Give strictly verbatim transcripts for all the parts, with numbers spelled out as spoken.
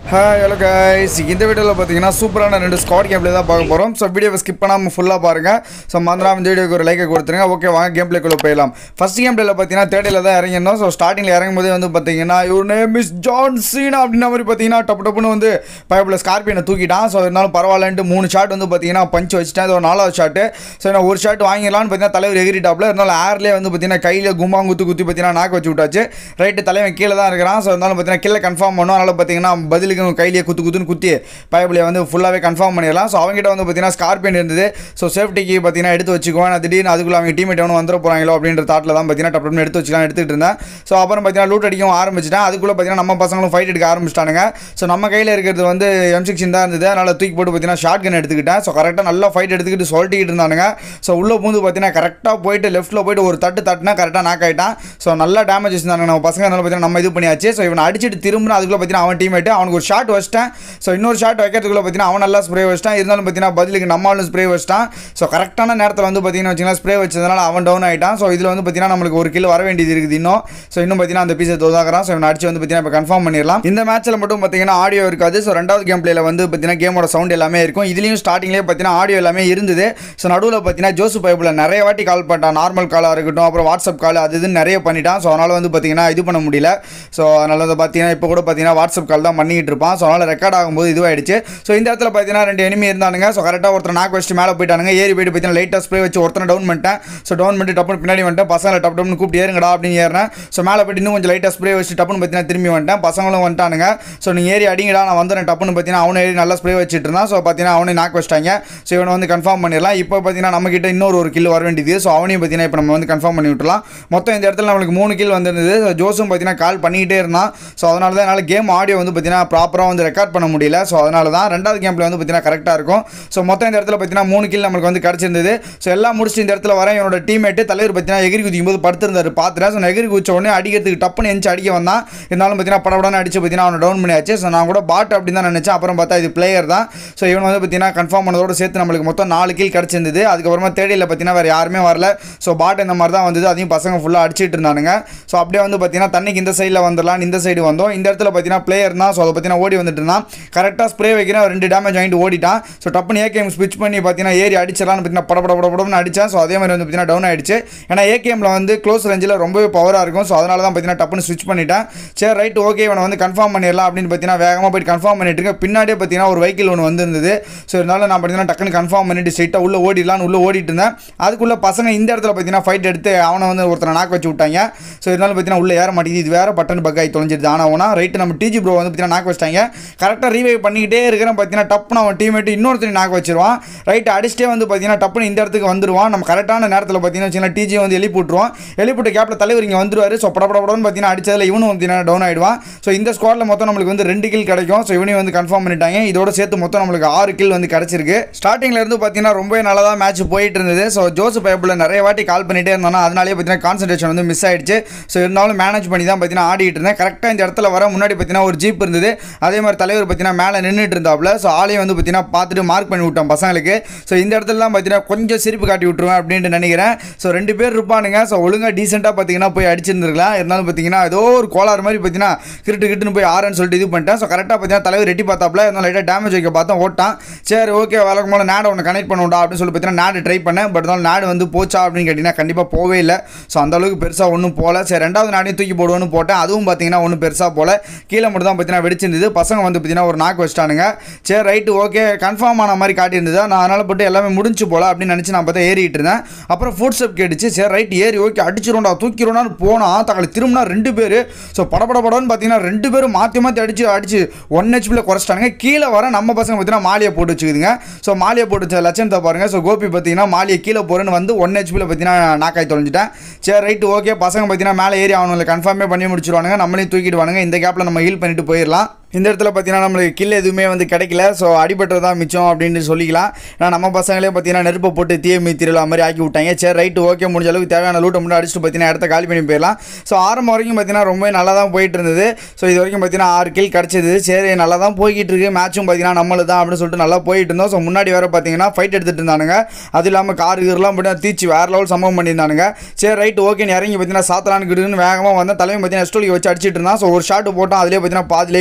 Hi, hello guys. இந்த வீடியோல பாத்தீங்கன்னா சூப்பரான ரெண்டு ஸ்குவாட் கேம் ப்ளே தான் பார்க்க போறோம். சோ வீடியோவை ஸ்கிப் பண்ணாம ஃபுல்லா பாருங்க. சோ மறந்துடாம இந்த வீடியோக்கு ஒரு லைக் கொடுத்துருங்க. ஓகே வாங்க கேம் ப்ளேக்குள்ள போய்லாம். ஃபர்ஸ்ட் கேம் ப்ளேல பாத்தீங்கன்னா தேர்ட்ல தான் இறங்கினோம். சோ ஸ்டார்டிங்ல இறங்கும்போதே வந்து பாத்தீங்கன்னா your name is John Cena அப்படின மாதிரி பாத்தீங்கன்னா டப்பு டப்புன்னு வந்து பைப்ல ஸ்கார்பியனை தூக்கிட்டான். சோ இருந்தாலும் பரவாயில்லன்ட்டு மூணு ஷாட் வந்து பாத்தீங்கன்னா பஞ்ச் வச்சிட்டேன். அது ஒரு நாலாவது ஷாட். சோ நான் ஒரு ஷாட் வாங்கிடலாம்னு பாத்தீங்கன்னா தலைவர் எகிரிட்டாப்ல இருந்தாலும் ஏர்லயே வந்து பாத்தீங்கன்னா கையில கும்மா குத்து குத்தி பாத்தீங்கன்னா நாக்கு வச்சு விட்டாச்சு. ரைட் தலைவன் கீழ தான் இருக்கான். சோ இருந்தாலும் பாத்தீங்கன்னா கில்ல கன்ஃபார்ம் பண்ணோம். அதனால பாத்தீங்கன்னா பதிலுக்கு கையில குத்து குத்துன்னு குத்தி பைப்ல வந்து ஃபுல்லாவே கன்ஃபார்ம் பண்ணிடலாம். ஸோ அவங்ககிட்ட வந்து பார்த்தீங்கன்னா ஸ்கார்பியன் இருந்தது. ஸோ சேஃப்டிக்கு பார்த்தீங்கன்னா எடுத்து வச்சுக்குவேன். திடீர்னு அதுக்குள்ள அவங்க டீமேட் ஒன்று வந்துட போகிறாங்களோ அப்படின்ற தாட்டில் தான் பார்த்தீங்கன்னா டப்பு எடுத்து வச்சுக்கலாம் எடுத்துகிட்டு இருந்தேன். ஸோ அப்புறம் பார்த்தீங்கன்னா லூட் அடிக்கவும் ஆரம்பிச்சிட்டேன். அதுக்குள்ளே பார்த்தீங்கன்னா நம்ம பசங்களும் ஃபைட் எடுக்க ஆரம்பிச்சிட்டானுங்க. ஸோ நம்ம கையில் இருக்கிறது வந்து எம் சிக்ஸ்டின் தான் இருந்தது. அதனால் தூக்கி போட்டு பார்த்தீங்கன்னா ஷார்ட் கன் எடுத்துக்கிட்டேன். ஸோ கரெக்டாக நல்லா ஃபைட் எடுத்துக்கிட்டு சொல்லிட்டு இருந்தானுங்க. ஸோ உள்ளே பூந்து பார்த்தீங்கன்னா கரெக்டாக போயிட்டு லெஃப்ட்டில் போயிட்டு ஒரு தட்டு தட்டுனா கரெக்டாக நாக் ஆகிட்டான். ஸோ நல்லா டேமேஜ் இருந்தாங்க நம்ம பசங்க. அதனால பார்த்தீங்கன்னா நம்ம இது பண்ணியாச்சு. ஸோ இவனை அடிச்சுட்டு திரும்பினா அதுக்குள்ளே பார்த்தீங்கன்னா அவன் டீமேட்டு அவனுக்கு ஒரு ஷாட் வச்சிட்டேன். ஸோ இன்னொரு ஷாட் வைக்கிறதுக்குள்ள பார்த்தீங்கன்னா அவன் நல்லா ஸ்ப்ரே வச்சிட்டான். இருந்தாலும் பார்த்தீங்கன்னா பதிலுக்கு நம்மளும் ஸ்ப்ரே வச்சிட்டான். ஸோ கரெக்டான நேரத்தில் வந்து பார்த்தீங்கன்னா வச்சிங்கன்னா ஸ்ப்ரே வச்சதுனால அவன் டவுன் ஆகிட்டான். ஸோ இதில் வந்து பார்த்தீங்கன்னா நம்மளுக்கு ஒரு கில் வர வேண்டியது இருக்குது இன்னும். ஸோ இன்னும் பார்த்தீங்கன்னா அந்த பீஸை தோதாக்குறான். ஸோ இவன் அடிச்சு வந்து பார்த்தீங்கன்னா இப்போ கன்ஃபார்ம் பண்ணிடலாம். இந்த மேட்ச்சில் மட்டும் பார்த்தீங்கன்னா ஆடியோ இருக்காது. ஸோ ரெண்டாவது கேம் பிளேல வந்து பார்த்தீங்கன்னா கேமோட சவுண்ட் எல்லாமே இருக்கும். இதுலேயும் ஸ்டார்டிங்லேயே பார்த்தீங்கன்னா ஆடியோ எல்லாமே இருந்தது. ஸோ நடுவில் பார்த்தீங்கன்னா ஜோசு பைப்பில் நிறைய வாட்டி கால் பண்ணிட்டான். நார்மல் காலாக இருக்கட்டும், அப்புறம் வாட்ஸ்அப் கால் அது இதுன்னு நிறைய பண்ணிட்டான். ஸோ அதனால் வந்து பார்த்தீங்கன்னா இது பண்ண முடியல. ஸோ அதனால் வந்து பார்த்தீங்கன்னா இப்போ கூட பார்த்தீங்கன்னா வாட்ஸ்அப் கால் தான் பண்ணிக்கிட்டு இருப்பான். ஸோ அதனால் ரெக்கார்ட் ஆகும்போது இதுவாகிடுச்சு. ஸோ இந்த இடத்துல பார்த்தீங்கன்னா ரெண்டு எனிமி இருந்தானுங்க. ஸோ கரெக்டாக ஒருத்தர் நாக் வச்சுட்டு மேலே போயிட்டானுங்க. ஏறி போயிட்டு பார்த்தீங்கன்னா லைட்டாக ஸ்ப்ரே வச்சு ஒருத்தனை டவுன் பண்ணிட்டேன். ஸோ டவுன் பண்ணிட்டு டப்புன்னு பின்னாடி வந்துட்டேன். பசங்களை டப்பு டப்புன்னு கூப்பிட்டு ஏறுங்கடா அப்படின்னு ஏறினேன். ஸோ மேலே போயிட்டு இன்னும் கொஞ்சம் லைட்டாக ஸ்ப்ரே வச்சு டப்புன்னு பார்த்தீங்கன்னா திரும்பி வந்துட்டேன். பசங்களும் வந்துட்டானுங்க. ஸோ நீங்கள் ஏறி அடிங்கடா நான் வந்துடுறேன் டப்புன்னு பார்த்தீங்கன்னா அவனை ஏறி நல்லா ஸ்ப்ரே வச்சுட்டு இருந்தான். ஸோ பார்த்தீங்கன்னா அவனை நாக் வச்சிட்டாங்க. ஸோ இவனை வந்து கன்ஃபார்ம் பண்ணிடலாம். இப்போ பார்த்தீங்கன்னா நம்ம கிட்ட இன்னொரு ஒரு கில் வர வேண்டியது. ஸோ அவனையும் பார்த்தீங்கன்னா இப்போ நம்ம வந்து கன்ஃபார்ம் பண்ணி விட்டுலாம். மொத்தம் இந்த இடத்துல நம்மளுக்கு மூணு கில் வந்துருந்தது. ஸோ ஜோஸும் பார்த்தீங்கன்னா கால் பண்ணிக்கிட்டே இருந்தான். ஸோ அதனால தான் என்னால் கேம் ஆடியோ வந்து பார்த்தீங்கன்னா ப்ராப்பராக வந்து ரெக்கார்ட் பண்ண முடியல. ஸோ அதனால தான் ரெண்டாவது கேமில் வந்து பார்த்தீங்கன்னா கரெக்டாக இருக்கும். ஸோ மொத்தம் இந்த இடத்துல பார்த்தீங்கன்னா மூணு கில் நம்மளுக்கு வந்து கிடச்சிருந்தது. ஸோ எல்லாம் முடிச்சு இந்த இடத்துல வர என்னோட டீமேட்டு தலைவர் பார்த்தீங்கன்னா எகிரி குதிக்கும் போது படுத்திருந்தாரு பார்த்துட்டேன். ஸோ எகிரி குதிச்ச உடனே அடிக்கிறதுக்கு டப்புன்னு எஞ்சி அடிக்க வந்தான். இருந்தாலும் பார்த்தீங்கன்னா படப்படன்னு அடிச்சு பார்த்தீங்கன்னா அவனை டவுன் பண்ணியாச்சு. ஸோ நான் கூட பாட் அப்படின்னு தான் நினச்சேன். அப்புறம் பார்த்தா இது பிளேயர் தான். ஸோ இவன் வந்து பார்த்தீங்கன்னா கன்ஃபார்ம் பண்ணதோடு சேர்த்து நம்மளுக்கு மொத்தம் நாலு கில் கிடச்சிருந்தது. அதுக்கப்புறமா தேடியில் பார்த்தீங்கன்னா வேறு யாருமே வரல. ஸோ பாட் இந்த மாதிரி தான் வந்தது. அதையும் பசங்க ஃபுல்லாக அடிச்சிட்டு இருந்தானுங்க. ஸோ அப்படியே வந்து பார்த்தீங்கன்னா தண்ணிக்கு இந்த சைடில் வந்துடலாம். இந்த சைடு வந்தோம். இந்த இடத்துல பார்த்தீங்கன்னா பிளேயர் தான். ஸோ அதை பார்த்தீங்கன்னா ஓடி வந்துட்டு இருந்தான். கரெக்டாக ஸ்ப்ரே வைக்கிறேன். ரெண்டு டேமேஜ் வாங்கிட்டு ஓடிட்டான். ஸோ டப்புன்னு ஏகேஎம் ஸ்விட்ச் பண்ணி பார்த்தீங்கன்னா ஏறி அடிச்சிடலான்னு பார்த்தீங்கன்னா பட பட பட படம்னு அடித்தேன். ஸோ அதே மாதிரி வந்து பார்த்தீங்கன்னா டவுன் ஆகிடுச்சு. ஏன்னா ஏகேஎம்ல வந்து க்ளோஸ் ரேஞ்சில் ரொம்பவே பவராக இருக்கும். ஸோ அதனால தான் பார்த்தீங்கன்னா டப்புன்னு ஸ்விட்ச் பண்ணிட்டேன். சரி ரைட் ஓகே இவனை வந்து கன்ஃபார்ம் பண்ணிடலாம் அப்படின்னு பார்த்தீங்கன்னா வேகமாக போய்ட்டு கன்ஃபார்ம் பண்ணிட்டு இருக்கேன். பின்னாடியே பார்த்தீங்கன்னா ஒரு வெஹிக்கிள் ஒன்று வந்துருந்தது. ஸோ இருந்தாலும் நான் பார்த்தீங்கன்னா டக்குன்னு கன்ஃபார்ம் பண்ணிட்டு ஸ்ட்ரைட்டாக உள்ளே ஓடிடலான்னு உள்ளே ஓடிட்டு இருந்தேன். அதுக்குள்ளே பசங்க இந்த இடத்துல பார்த்தீங்கன்னா ஃபைட் எடுத்து அவனை வந்து ஒருத்தனை நாக்கு வச்சு விட்டாங்க. ஸோ இருந்தாலும் பார்த்தீங்கன்னா உள்ளே ஏற மாட்டேங்குது. இது வேறு பட்டன் பக் ஆகி தொலைஞ்சிருது. ஆனால் அவனா ரைட்டு நம்ம டிஜி ப்ரோ வந்து பார்த்தீங்கன்னா நாக்கு வச்சிட்டாங்க. கரெக்டாக ரீவைவ் பண்ணிக்கிட்டே இருக்கிறேன். பார்த்தீங்கன்னா டப்புன்னு அவன் டீமேட்டு இன்னொருத்தர் நாக்கு வச்சிருவான். ரைட்டு அடிச்சிட்டே வந்து பார்த்தீங்கன்னா டப்புன்னு இந்த இடத்துக்கு வந்துடுவான். நம்ம கரெக்டான நேரத்தில் பார்த்தீங்கன்னா டிஜி வந்து எழுப்பி விட்டுருவோம். எழுப்பிட்டு கேப்பில் தலைவர் இங்கே வந்துருவார். ஸோ படப்படப்படன்னு பார்த்தீங்கன்னா அடிச்சதில் இவனும் பார்த்தீங்கன்னா டவுன் ஆகிடுவான். ஸோ இந்த ஸ்குவாடில் மொத்தம் நம்மளுக்கு வந்து ரெண்டு கில் கிடைக்கும். ஸோ இவனையும் வந்து கன்ஃபார்ம் பண்ணிட்டாங்க. இதோட சேர்த்து மொத்தம் நம்மளுக்கு ஆறு கில் வந்து கிடச்சிருக்கு. ஸ்டார்டிங்கில் இருந்து பார்த்தீங்கன்னா ரொம்ப நல்லா தான் மேட்ச் போயிட்டு இருந்தது. ஸோ ஜோசு பைப்பில் நிறைய வாட்டி கால் பண்ணிட்டே இருந்தானா அதனாலேயே பார்த்தீங்கன்னா கான்சன்ட்ரேஷன் வந்து மிஸ் ஆயிடுச்சு. ஸோ இருந்தாலும் மேனேஜ் பண்ணி தான் பார்த்தீங்கன்னா ஆடிட்டு இருந்தேன். கரெக்டாக இந்த இடத்துல வர முன்னாடி பார்த்தீங்கன்னா ஒரு ஜீப் இருந்தது. அதே மாதிரி தலைவர் பார்த்தீங்கன்னா மேலே நின்றுட்டு இருந்தாப்புல. ஸோ ஆளையும் வந்து பார்த்தீங்கன்னா பார்த்துட்டு மார்க் பண்ணி விட்டோம் பசங்களுக்கு. ஸோ இந்த இடத்துல தான் பார்த்தீங்கன்னா கொஞ்சம் சிரிப்பு காட்டி விட்டுருவேன் அப்படின்ட்டு நினைக்கிறேன். ஸோ ரெண்டு பேர் இருப்பானுங்க. ஸோ ஒழுங்காக டீசெண்டாக பார்த்தீங்கன்னா போய் அடிச்சிருந்துருக்கலாம். இருந்தாலும் பார்த்தீங்கன்னா ஏதோ ஒரு கோளாறு மாதிரி பார்த்தீங்கன்னா கிரிட்டு கிட்டுன்னு போய் ஆறுன்னு சொல்லிட்டு இது பண்ணிட்டேன். ஸோ கரெக்டாக பார்த்தீங்கன்னா தலைவர் ரெட்டி பார்த்தாப்புல இருந்தாலும் லைட்டாக டேமேஜ் வைக்க பார்த்தா ஓட்டான். சரி ஓகே வழக்கம் போல நேடை ஒன்று கனெக்ட் பண்ணுவோம்டா அப்படின்னு சொல்லி பார்த்தீங்கன்னா நேடு ட்ரை பண்ணேன். பட் இருந்தாலும் நேடு வந்து போச்சா அப்படின்னு கேட்டிங்கன்னா கண்டிப்பாக போவே இல்லை. ஸோ அந்தளவுக்கு பெருசாக ஒன்றும் போகல. சரி ரெண்டாவது நாடையும் தூக்கி போடுவோன்னு போட்டேன். அதுவும் பார்த்தீங்கன்னா ஒன்றும் பெருசாக போல. கீழே மட்டும் தான் பார்த்தீங்கன்னா வெடிச்சிருந்தது. பசங்க வந்து பார்த்தீங்கன்னா ஒரு நாக்கு வச்சிட்டானுங்க. சரி ரைட்டு ஓகே கன்ஃபார்ம் ஆன மாதிரி காட்டியிருந்தது. நான் அதனால் போட்டு எல்லாமே முடிஞ்சு போல அப்படின்னு நினச்சி நான் பார்த்தா ஏறிட்டு இருந்தேன். அப்புறம் ஃபுட் ஸ்டெப் கேட்டுச்சு. சரி ரைட் ஏறி ஓகே அடிச்சிருவோம்டா தூக்கிடுவோம்னு போனால் தக்காளி திரும்பினா ரெண்டு பேர். ஸோ படப்பட படம்னு பார்த்தீங்கன்னா ரெண்டு பேரும் மாற்றி மாற்றி அடிச்சு அடிச்சு ஒன் ஹெச்பியில் குறைச்சிட்டானுங்க. கீழே வர நம்ம பசங்க பார்த்தீங்கன்னா மாலியை போட்டு வச்சுக்குதுங்க. ஸோ மாலியை போட்டு வச்ச லட்சணத்தை பாருங்கள். ஸோ கோபி பார்த்தீங்கன்னா மாலியை கீழே போகிறேன்னு வந்து ஒன் ஹெச்பியில் பார்த்தீங்கன்னா நாக்காய் தொலைஞ்சிட்டேன். சரி ரைட்டு ஓகே பசங்க பார்த்தீங்கன்னா மேலே ஏறி அவனுங்களை கன்ஃபார்மே பண்ணி முடிச்சிருவானுங்க. நம்மளையும் தூக்கிடுவானுங்க. இந்த கேப்பில் நம்ம ஹீல் பண்ணிட்டு போயிடலாம். இந்த இடத்துல பார்த்தீங்கன்னா நம்மளுக்கு கில் எதுவுமே வந்து கிடைக்கல. ஸோ அடிபட்டது தான் மிச்சம் அப்படின்னு சொல்லிக்கலாம். ஏன்னா நம்ம பசங்களே பார்த்தீங்கன்னா நெருப்பை போட்டு தீய மீத்திரலா மாதிரி ஆக்கி விட்டாங்க. சரி ரைட்டு ஓகே முடிஞ்ச அளவுக்கு தேவையான லூட்டை மட்டும் அடிச்சுட்டு பார்த்தீங்கன்னா இடத்த காலி பண்ணி போயிடலாம். ஸோ ஆரம்பம் வரைக்கும் பார்த்தீங்கன்னா ரொம்ப நல்லா தான் போயிட்டு இருந்தது. ஸோ இது வரைக்கும் பார்த்தீங்கன்னா ஆறு கில் கிடச்சிது. சரி நல்லா தான் போய்கிட்டு இருக்கு. மேட்சும் பார்த்தீங்கன்னா நம்மளு தான் அப்படின்னு சொல்லிட்டு நல்லா போயிட்டு இருந்தோம். ஸோ முன்னாடி வேறு பார்த்தீங்கன்னா ஃபைட் எடுத்துகிட்டு இருந்தானுங்க. அது இல்லாமல் கார் கீரெலாம் பார்த்தீங்கன்னா தீச்சு வேறு லெவல் சம்பவம் பண்ணியிருந்தானுங்க. சரி ரைட்டு ஓகேன்னு இறங்கி பார்த்தீங்கன்னா சாத்தலான்னு வேகமாக வந்தால் தலைமை பார்த்தீங்கன்னா எஸ்டோலிக்கு வச்சு அடிச்சிட்டு இருந்தான். ஸோ ஒரு ஷாட்டு போட்டோம். அதிலே பார்த்தீங்கன்னா பாதி லைஃப்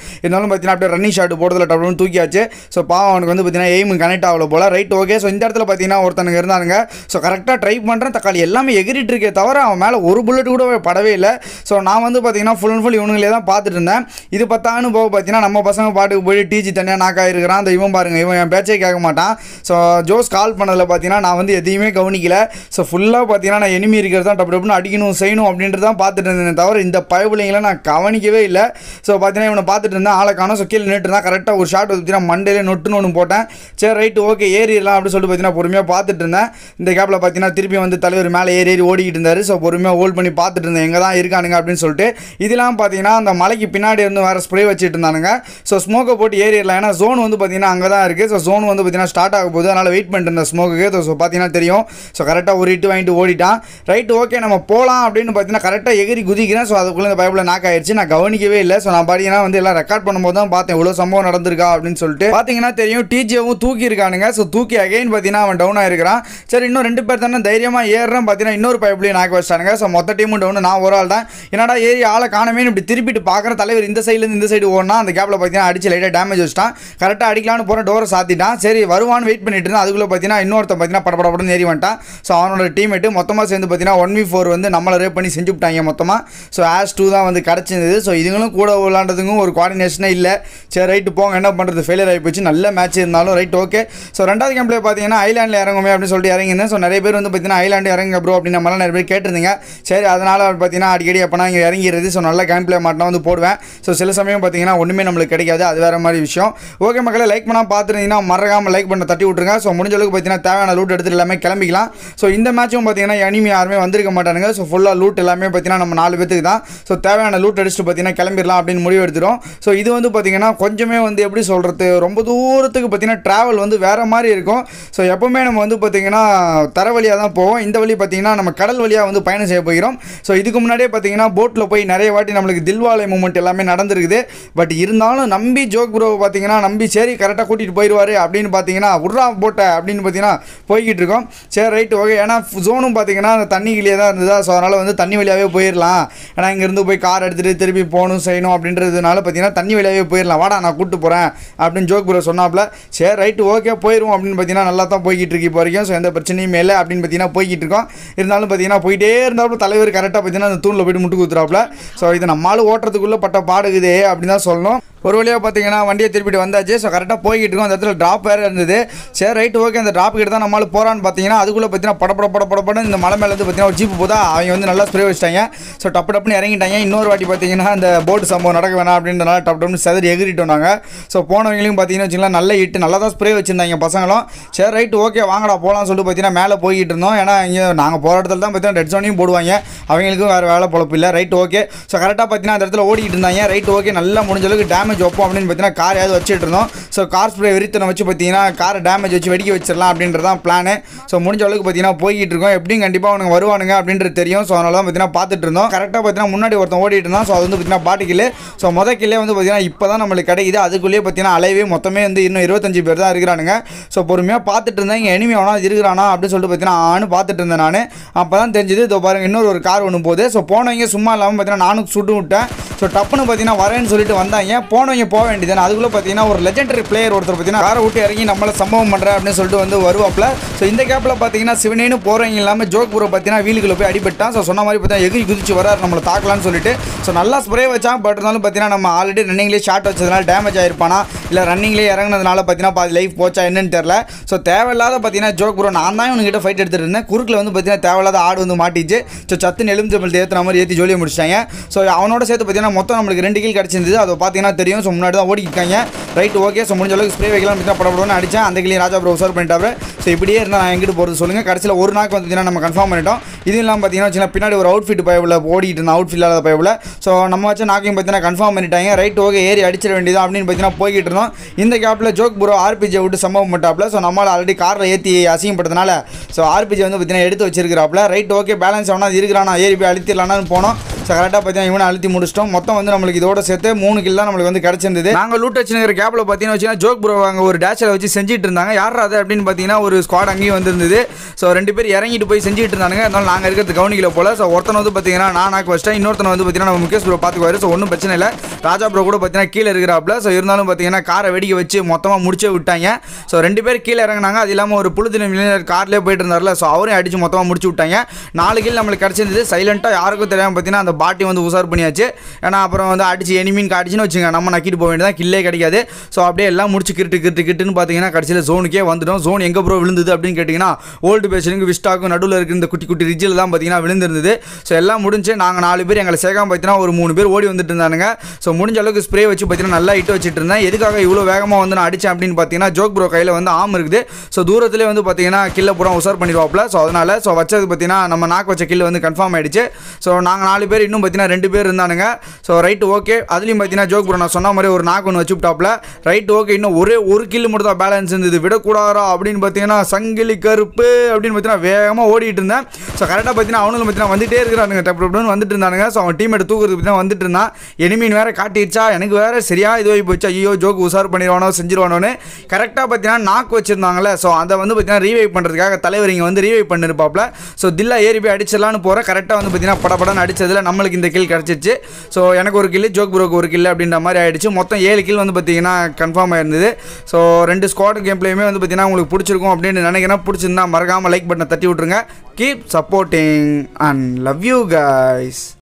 இருந்தாலும் பார்த்தீங்கன்னா அப்படியே ரன்னிங் ஷாட் போடுறதுல டப்புன்னு தூக்கியாச்சு. ஸோ பாவம் அவனுக்கு வந்து பார்த்தீங்கன்னா எய்ம் கனெக்ட் ஆகல போல. Right okay. ஸோ இந்த இடத்துல பார்த்தீங்கன்னா ஒருத்தனுங்க இருந்தானுங்க. ஸோ கரெக்டாக ட்ரை பண்ணுறேன், தக்காளி எல்லாமே எகிரிட்டு இருக்கே தவிர அவன் மேலே ஒரு புல்லட் கூட படவே இல்லை. ஸோ நான் வந்து பார்த்தீங்கன்னா ஃபுல் அண்ட் ஃபுல் இவனுங்களே தான் பார்த்துட்டு இருந்தேன். இது பத்தான்னு போக பார்த்தீங்கன்னா நம்ம பசங்க பாட்டுக்கு போய் டிஜி தனியாக நாக்காக இருக்கிறான். அந்த இவன் பாருங்க, இவன் என் பேச்சே கேட்க மாட்டான். ஸோ ஜோஸ் கால் பண்ணதில் பார்த்தீங்கன்னா நான் வந்து எதையுமே கவனிக்கல. ஸோ ஃபுல்லாக பார்த்தீங்கன்னா நான் எனிமி இருக்கிறது தான் டப்பு டப்புன்னு அடிக்கணும் செய்யணும் அப்படின்ட்டு தான் பார்த்துட்டு இருந்தேன் தவிர இந்த பயபிள்ளைங்களை நான் கவனிக்கவே இல்லை. ஸோ பார்த்தீங்கன்னா இவனை பார்த்துட்டு இருந்தேன், ஆளை காணோம். ஸோ கீழே நின்று தான் கரெக்டாக ஒரு ஷாட் பார்த்தீங்கன்னா மண்டையிலே நொட்டுன்னு ஒன்று போட்டேன். சரி ரைட்டு ஓகே ஏறிடலாம் அப்படின்னு சொல்லிட்டு பார்த்தீங்கன்னா பொறுமையாக பார்த்துட்டு இருந்தேன். இந்த கேப்பில் பார்த்தீங்கன்னா திருப்பி வந்து தலைவர் மேலே ஏறி ஏறி ஓடிக்கிட்டு இருந்தார். ஸோ பொறுமையாக ஹோல்ட் பண்ணி பார்த்துட்டு இருந்தேன் எங்கே தான் இருக்கானுங்க அப்படின்னு சொல்லிட்டு. இதெல்லாம் பார்த்தீங்கன்னா அந்த மலைக்கு பின்னாடி இருந்து வேறு ஸ்ப்ரே வச்சுட்டு இருந்தானுங்க. ஸோ ஸ்மோக்கை போட்டு ஏறிடலாம், ஏன்னா ஜோன் வந்து பார்த்தீங்கன்னா அங்கே தான் இருக்குது. ஸோ ஜோன் வந்து பார்த்தீங்கன்னா ஸ்டார்ட் ஆக போகுது, அதனால் வெயிட் பண்ணிட்டு இருந்தேன் ஸ்மோக்கு. ஸோ பார்த்தீங்கன்னா தெரியும். ஸோ கரெக்டாக ஒரு இட்டு வாங்கிட்டு ஓடிட்டான். ரைட்டு ஓகே நம்ம போகலாம் அப்படின்னு பார்த்தீங்கன்னா கரெக்டாக எகிரி குதிக்கிறேன். ஸோ அதுக்குள்ளே இந்த பைப்பில் நாக் ஆயிடுச்சு, நான் கவனிக்கவே இல்லை. ஸோ நான் பார்த்தீங்கன்னா வந்து எல்லாம் ரெக்கார்ட் பண்ணும்போது தான் பார்த்தேன் இவ்வளோ சம்பவம் நடந்திருக்கா அப்படின்னு சொல்லிட்டு. பார்த்தீங்கன்னா தெரியும் டிஜியும் தூக்கி இருக்கானுங்க. ஸோ தூக்கி அகைன் பார்த்தீங்கன்னா அவன் டவுன் ஆயிருக்கிறான். சரி இன்னும் ரெண்டு பேர் தானே தைரியமாக ஏறுறேன், பார்த்தீங்கன்னா இன்னொரு பைப்லையும் நாக்க வச்சிட்டானுங்க. ஸோ மொத்த டீமும் டவுன், நான் ஒரு ஆள் தான். என்னடா ஏறி ஆளை காணமே இப்படி திருப்பிட்டு பார்க்குற தலைவர் இந்த சைட்லேருந்து இந்த சைடு ஓடனா அந்த கேப்பில் பார்த்தீங்கன்னா அடிச்சு லைட்டாக டேமேஜ் வச்சிட்டான். கரெக்டாக அடிக்கலான்னு போகிற டோரை சாத்திட்டான். சரி வருவான்னு வெயிட் பண்ணிட்டு இருந்தான். அதுக்குள்ளே பார்த்தீங்கன்னா இன்னொருத்த பார்த்தீங்கன்னா படப்படப்படன்னு ஏறி வந்துட்டான். ஸோ அவனோட டீமேட்டு மொத்தமாக சேர்ந்து பார்த்தீங்கன்னா ஒன் வி ஃபோர் வந்து நம்மளை ரேப் பண்ணி செஞ்சு விட்டாங்க மொத்தமாக. ஸோ ஆஷ் டூ தான் வந்து கிடச்சிருந்தது. ஸோ இதுங்களும் கூட விளாண்டதுக்கும் ஒரு கோஆர்டினேஷனே இல்லை. சரி ரைட்டு போங்க என்ன பண்ணுறது, ஃபெயிலியர் ஆகி போச்சு. நல்ல மேட்ச் இருந்தாலும் ரைட் ஓகே. ஸோ ரெண்டாவது கேம்ப்ல பார்த்தீங்கன்னா ஐலாண்டில் இறங்குமே அப்படின்னு சொல்லிட்டு இறங்கியிருந்தேன். ஸோ நிறைய பேர் வந்து பார்த்தீங்கன்னா ஐலாண்டு இறங்க ப்ரோ அப்படின்னு நம்மளாம் நிறைய பேர் கேட்டிருந்தீங்க. சரி அதனால் பார்த்தீங்கன்னா அடிக்கடி எப்போனா இங்கே இறங்கிறது. ஸோ நல்ல கேம் பிளே மாட்டினா வந்து போடுவேன். ஸோ சில சமயம் பார்த்தீங்கன்னா ஒன்றுமே நம்மளுக்கு கிடைக்காது, அது வேறு மாதிரி விஷயம். ஓகே மக்களை லைக் பண்ணால் பார்த்துருந்தீங்கன்னா மறக்காமல் லைக் பண்ண தட்டி விட்ருங்க. ஸோ முடிஞ்ச அளவுக்கு பார்த்தீங்கன்னா தேவையான லூட் எடுத்துட்டு எல்லாமே கிளம்பிக்கலாம். ஸோ இந்த மேட்சும் பார்த்தீங்கன்னா எனிமி யாருமே வந்திருக்க மாட்டானுங்க. ஸோ ஃபுல்லாக லூட் எல்லாமே பார்த்தீங்கன்னா நம்ம நாலு பேத்துக்கு தான். ஸோ தேவையான லூட் அடிச்சுட்டு பார்த்தீங்கன்னா கிளம்பிடலாம் அப்படின்னு முடிவு எடுத்துடும். ஸோ இது வந்து பார்த்தீங்கன்னா கொஞ்சமே வந்து எப்படி சொல்கிறது, ரொம்ப தூரத்துக்கு பார்த்தீங்கன்னா ட்ராவல் வந்து வேறு மாதிரி இருக்கும். ஸோ எப்போவுமே நம்ம வந்து பார்த்தீங்கன்னா தர வழியாக தான் போவோம். இந்த வழி பார்த்தீங்கன்னா நம்ம கடல் வழியாக வந்து பயணம் செய்ய போகிறோம். ஸோ இதுக்கு முன்னாடியே பார்த்தீங்கன்னா போட்டில் போய் நிறைய வாட்டி நம்மளுக்கு தில்வாலை மூமெண்ட் எல்லாமே நடந்திருக்குது. பட் இருந்தாலும் நம்பி ஜோக் ப்ரோ பார்த்தீங்கன்னா நம்பி சரி கரெக்டாக கூட்டிகிட்டு போயிடுவார் அப்படின்னு பார்த்தீங்கன்னா உட்ரா போட்ட அப்படின்னு பார்த்தீங்கன்னா போய்கிட்டு இருக்கோம். சரி ரைட் ஓகே. ஏன்னா ஜோனும் பார்த்தீங்கன்னா அந்த தண்ணிக்கிலேயே தான் இருந்ததா. ஸோ அதனால் வந்து தண்ணி வழியாகவே போயிடலாம். ஏன்னா இங்கேருந்து போய் கார் எடுத்துகிட்டு திருப்பி போகணும் செய்யணும் அப்படின்றதுனால பார்த்தீங்கன்னா தண்ணி வழியாகவே போயிடலாம், வாடா நான் கூப்பிட்டு போகிறேன் அப்படின்னு ஜோக் ப்ரோ சொன்னாப்ல. சரி ரைட்டு ஓகே போயிடுவோம் அப்படின்னு பார்த்தீங்கன்னா நல்லா தான் போய்கிட்டு இருக்கு இப்போ வரைக்கும். ஸோ எந்த பிரச்சனையும் இல்லை அப்படின்னு பார்த்தீங்கன்னா போய்கிட்டு இருக்கோம். இருந்தாலும் பார்த்தீங்கன்னா போயிட்டே இருந்தாலும் தலைவர் கரெக்டாக பார்த்தீங்கன்னா அந்த தூணில் போய்ட்டு முட்டு குத்துறாப்புல. ஸோ இதை நம்மளால் ஓட்டுறதுக்குள்ளே பட்ட பாடுகுதே அப்படின்னு தான் சொல்லணும். ஒரு வழியாக பார்த்தீங்கன்னா வண்டியை திருப்பிட்டு வந்தாச்சு. ஸோ கரெக்டாக போய்கிட்டு இருக்கோம். அந்த இடத்துல ட்ராப் வேறு இருந்தது. சரி ரைட் ஓகே அந்த ட்ராப் கிட்ட தான் நம்மளால் போகிறான்னு பார்த்தீங்கன்னா அதுக்குள்ளே பார்த்தீங்கன்னா படப்பட பட படப்பட இந்த மலை மேலே வந்து பார்த்தீங்கன்னா ஒரு ஜீப்பு போதா அவங்க வந்து நல்லா ஸ்ப்ரே வச்சிட்டாங்க. ஸோ டப்பு டப்புன்னு இறங்கிட்டாங்க. இன்னொரு வாட்டி பார்த்தீங்கன்னா அந்த போட்டு சம்பவம் நடக்க வேணாம் அப்படின்றனால டப்பு டப்புன்னு செதறி எகிரிட்டோம் நாங்கள். ஸோ போனவங்களையும் பார்த்தீங்கன்னா வச்சுக்கலாம் நல்ல இட்டு நல்லா தான் ஸ்ப்ரே வச்சுருந்தாங்க பசங்களும். சரி ரைட் ஓகே வாங்கடா போகலான்னு சொல்லிட்டு பார்த்தீங்கன்னா மேலே போய்கிட்டு இருந்தோம். ஏன்னா இங்கே நாங்கள் போகிற இடத்துல தான் பார்த்தீங்கன்னா ரெட் ஜோனையும் போடுவாங்க, அவங்களுக்கும் வேறு வேலை பொழப்பு இல்லை. Right okay. ஸோ கரெக்டாக பார்த்தீங்கன்னா அந்த இடத்துல ஓடிக்கிட்டு இருந்தாங்க. ரைட் ஓகே நல்லா முடிஞ்ச அளவுக்கு டேமேஜ் வைப்போம் அப்படின்னு பார்த்தீங்கன்னா கார் ஏதாவது வச்சுட்டு இருந்தோம். ஸோ கார் ஸ்ப்ரே வெறித்தனை வச்சு பார்த்தீங்கன்னா காரை டேமேஜ் வச்சு வெடிக்க வச்சிடலாம் அப்படின்றதான் பிளானு. ஸோ முடிஞ்ச அளவுக்கு பார்த்தீங்கன்னா போய்கிட்டு இருக்கோம். எப்படியும் கண்டிப்பாக அவனுங்க வருவானுங்க அப்படின்றது தெரியும். ஸோ அதனால தான் பார்த்தீங்கன்னா பார்த்துட்டு இருந்தோம். கரெக்டாக பார்த்தீங்கன்னா முன்னாடி ஒருத்தன் ஓடிட்டு இருந்தான். ஸோ அது வந்து பார்த்தீங்கன்னா பாட்டிக்கில். ஸோ மொதல் கில்லே வந்து பார்த்தீங்கன்னா இப்போ தான் நம்மளுக்கு கிடைக்குது. அதுக்குள்ளேயே பார்த்தீங்கன்னா அலைவே மொத்தமே வந்து இன்னும் இருபத்தஞ்சு பேர் தான் இருக்கிறானுங்க. ஸோ பொறுமையாக பார்த்துட்டு இருந்தேன் இங்கே எனிமி அவனா இருக்கிறானா அப்படின்னு சொல்லிட்டு பார்த்தீங்கன்னா ஆனு பார்த்துட்டு இருந்தேன் நான். அப்போ தான் தெரிஞ்சுது இதோ பாருங்க இன்னொரு ஒரு கார் ஒன்று போகுது. ஸோ போனவங்க சும்மா இல்லாமல் பார்த்தீங்கன்னா நானும் சுட்டு விட்டேன். ஸோ டப்புன்னு பார்த்தீங்கன்னா வரேன்னு சொல்லிட்டு வந்தாங்க. போனவங்க போக வேண்டியது. அதுக்குள்ளே பார்த்தீங்கன்னா ஒரு லெஜெண்டரி பிளேயர் ஒருத்தர் பார்த்தீங்கன்னா காரை விட்டு இறங்கி நம்மளை சம்பவம் பண்ணுறேன் அப்படின்னு சொல்லிட்டு வந்து வருவாப்பில். ஸோ இந்த கேப்பில் பார்த்தீங்கன்னா சிவனேன்னு போகிறவங்க இல்லாமல் ஜோக் ப்ரோ பார்த்தீங்கன்னா வீலுக்குள்ளே போய் அடிபட்டான். ஸோ சொன்ன மாதிரி பார்த்தீங்கன்னா எகிரி குதிச்சு வரார் நம்மளை தாக்கலான்னு சொல்லிட்டு. ஸோ நல்லா ஸ்ப்ரே வச்சான். பட் இருந்தாலும் பார்த்தீங்கன்னா நம்ம ஆல்ரெடி ரன்னிங்லேயே ஷார்ட் வச்சதுனால டேமேஜ் ஆயிருப்பானா இல்லை ரன்னிங்லேயே இறங்கினதுனால பார்த்தீங்கன்னா பாதி லைஃப் போச்சா என்னன்னு தெரில. ஸோ தேவையில்லாத பார்த்தீங்கன்னா ஜோக் ப்ரோ நான் தான் இவனுக்கிட்ட ஃபைட் எடுத்துகிட்டு இருந்தேன். குறுக்கில் வந்து பார்த்தீங்கன்னா தேவையில்லாத ஆடு வந்து மாட்டிச்சு. ஸோ சத்து எலும்பு நம்மளுக்கு ஏற்றுற மாதிரி ஏற்றி ஜோலியை முடிச்சிட்டாங்க. ஸோ அவனோட சேர்த்து பார்த்தீங்கன்னா மொத்தம் நம்மளுக்கு ரெண்டு கீழ் கிடச்சிருந்தது. அதை பார்த்தீங்கன்னா தெரியும். ஸோ முன்னாடி தான் ஓடிக்கிட்டாங்க. Right okay. ஸோ முடிஞ்ச அளவுக்கு ஸ்ப்ரே வைக்கலாம் படப்படன்னு அடித்தேன். அந்த கிளி ராஜா ப்ரோ சர்வ் பண்ணிட்டாரு. ஸோ இப்படியே இருந்தால் நான் எங்கிட்டு போகிறது சொல்லுங்கள். கடைசியில் ஒரு நாக்கு வந்து நம்ம கன்ஃபார்ம் பண்ணிட்டோம். இது இல்லாமல் பார்த்தீங்கன்னா பின்னாடி ஒரு அவுட் ஃபிட் பயவில் ஓடிட்டு இருந்தேன், அவுட் ஃபிட் இல்லாத பயவில். ஸோ நம்ம வச்ச நாக்கையும் பார்த்தீங்கன்னா கன்ஃபார்ம் பண்ணிட்டாங்க. ரைட் ஓகே ஏறி அடிச்சிட வேண்டியதான் அப்படின்னு பார்த்தீங்கன்னா போய்கிட்டு இருந்தோம். இந்த கேப்பில் ஜோக் ப்ரோ ஆர்பிஜியை விட்டு சம்பவம் பண்ணிட்டாப்ல. ஸோ நம்மளால் ஆல்ரெடி காரில் ஏற்றி அசிங்கப்படுறதுனால ஸோ ஆர்பிஜி வந்து பார்த்தீங்கன்னா எடுத்து வச்சிருக்கிறாப்ல. ரைட் ஓகே பேலன்ஸ் ஆனா இருக்கிறானா ஏறி போய் அழுத்திடலான்னு போனோம். ஸோ கரெக்டாக பார்த்தீங்கன்னா இவனை அழுத்தி முடிச்சிட்டோம். மொத்தம் வந்து நம்மளுக்கு இதோட சேர்த்து மூணு கில் தான் நம்மளுக்கு வந்து கிடச்சிருந்தது. நாங்கள் லூட் வச்சுங்கிற கேப்பில் பார்த்தீங்கன்னா வச்சுன்னா ஜோக் ப்ரோ அங்கே ஒரு டேஷில் வச்சு செஞ்சுட்டு இருந்தாங்க. யார் அது அப்படின்னு பார்த்தீங்கன்னா ஒரு ஸ்குவாட் அங்கேயும் வந்துருந்தது. ஸோ ரெண்டு பேர் இறங்கிட்டு போய் செஞ்சுட்டு இருந்தாங்க. அதனால நாங்கள் இருக்கிறது கவனிக்கல போல. ஸோ ஒருத்தனை வந்து பார்த்தீங்கன்னா நான் நாக்கு வச்சிட்டேன், இன்னொருத்தனை வந்து பார்த்தீங்கன்னா நம்ம முகேஷ் ப்ரோ பார்த்துக்குவாரு. ஸோ ஒன்றும் பிரச்சனை இல்லை. ராஜா ப்ரோ கூட பார்த்தீங்கன்னா கீழே இருக்கிறாப்ல. ஸோ இருந்தாலும் பார்த்தீங்கன்னா காரை வெடிக்க வச்சு மொத்தமாக முடிச்சே விட்டாங்க. ஸோ ரெண்டு பேர் கீழே இறங்கினாங்க. அது இல்லாமல் ஒரு புழுதின மில்லியனர் கார்லேயே போயிட்டு இருந்தார்ல, ஸோ அவரையும் அடிச்சு மொத்தமாக முடிச்சு விட்டாங்க. நாலு கில் நம்மளுக்கு கிடச்சிருந்தது. சைலண்ட்டாக யாருக்கும் தெரியாமல் பார்த்தீங்கன்னா அந்த பாட்டி வந்து உசார் பண்ணியாச்சு. ஏன்னா அப்புறம் வந்து அடிச்சு எனிமின் காடிச்சுன்னு வச்சுங்க நம்ம நக்கிட்டு போக வேண்டியதான், கில்லே கிடைக்காது. ஸோ அப்படியே எல்லாம் முடிச்சு கிட்டு கிட்டு கிட்டுன்னு பார்த்தீங்கன்னா கடைசியில் ஜோனுக்கே வந்துடும். ஜோன் எங்கே ப்ரோ விழுந்தது அப்படின்னு கேட்டிங்கன்னா ஓல்டு பேஷனுக்கு விஸ்டாக்கும் நடுவில் இருக்கிற இந்த குட்டி குட்டி ரிஜில் தான் பார்த்தீங்கன்னா விழுந்திருந்தது. ஸோ எல்லாம் முடிஞ்சு நாங்கள் நாலு பேர் எங்களை சேகாம பார்த்தீங்கன்னா ஒரு மூணு பேர் ஓடி வந்துட்டு இருந்தானுங்க. ஸோ முடிஞ்ச அளவுக்கு ஸ்ப்ரே வச்சு பார்த்தீங்கன்னா நல்லா இட்டு வச்சுட்டு இருந்தேன். எதுக்காக இவ்வளோ வேகமாக வந்து நான் அடித்தேன் அப்படின்னு பார்த்தீங்கன்னா ஜோக் ப்ரோ கையில் வந்து ஆம் இருக்குது. ஸோ தூரத்திலே வந்து பார்த்தீங்கன்னா கில்லை பூரா உசார் பண்ணிடுவாப்ல. ஸோ அதனால் ஸோ வச்சது பார்த்தீங்கன்னா நம்ம நாக்கு வச்ச கில் வந்து கன்ஃபார்ம் ஆகிடுச்சு. ஸோ நாங்கள் நாலு பேர் இன்னும் பார்த்தீங்கன்னா ரெண்டு பேர் இருந்தானுங்க. So right okay. அதுலேயும் பார்த்தீங்கன்னா ஜோக் ப்ரோ நான் சொன்ன மாதிரி ஒரு நாக்கு ஒன்று வச்சுட்டாப்ல. Right okay. இன்னும் ஒரே ஒரு கில் மட்டும் தான் பேலன்ஸ் இருந்தது. விடக்கூடாதா அப்படின்னு பார்த்தீங்கன்னா சங்கிலி கருப்பு அப்படின்னு பார்த்தீங்கன்னா வேகமாக ஓடிட்டு இருந்தேன். ஸோ கரெக்டாக பார்த்தீங்கன்னா அவனும் பார்த்தீங்கன்னா வந்துட்டே இருக்கிறானுங்க, டப்பு டப்புன்னு வந்துட்டு இருந்தானுங்க. ஸோ அவன் டீமேட் தூக்குறது பார்த்தீங்கன்னா வந்துட்டு இருந்தான். எனிமீன் வேறு காட்டிடுச்சா, எனக்கு வேறு சரியா இதுவாகி போச்சு. ஐயோ ஜோக் உசார் பண்ணிடுவானோ செஞ்சிருவானோன்னு கரெக்டாக பார்த்தீங்கன்னா நாக்கு வச்சிருந்தாங்களே. ஸோ அதை வந்து பார்த்தீங்கன்னா ரீவைவ் பண்ணுறதுக்காக தலைவர் இங்கே வந்து ரீவைவ் பண்ணிருப்பாப்ல. ஸோ தில்லா ஏறி போய் அடிச்சிடலான்னு போகிற கரெக்டாக வந்து பார்த்தீங்கன்னா படப்படன்னு அடிச்சதில் நம்மளுக்கு இந்த கில் கிடச்சிச்சு. ஸோ எனக்கு ஒரு கில், ஜோக் ப்ரோக்கு ஒரு கில் அப்படின்ற மாதிரி ஆயிடுச்சு. மொத்தம் ஏழு கில் வந்து பார்த்தீங்கன்னா கன்ஃபார்ம் ஆயிருந்தது. ஸோ ரெண்டு ஸ்குவாட் கேம் பிளேயுமே வந்து பார்த்தீங்கன்னா உங்களுக்கு பிடிச்சிருக்கும் அப்படின்னு நினைக்கிறேன். பிடிச்சிருந்தா மறக்காமல் லைக் பட்டனை தட்டி விட்ருங்க. Keep supporting and love you guys.